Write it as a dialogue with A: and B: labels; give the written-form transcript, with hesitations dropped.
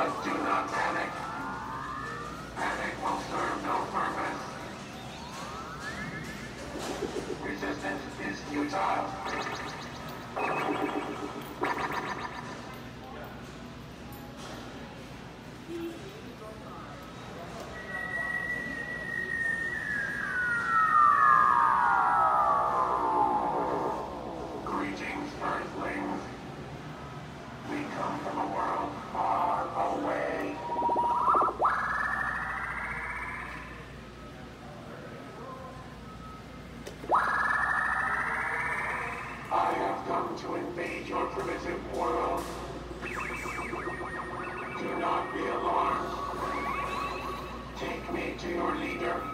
A: But do not panic. Panic will serve no purpose. Resistance is futile. Greetings, Earthlings. We come from a world far away. I have come to invade your primitive world. Do not be alarmed. Take me to your leader.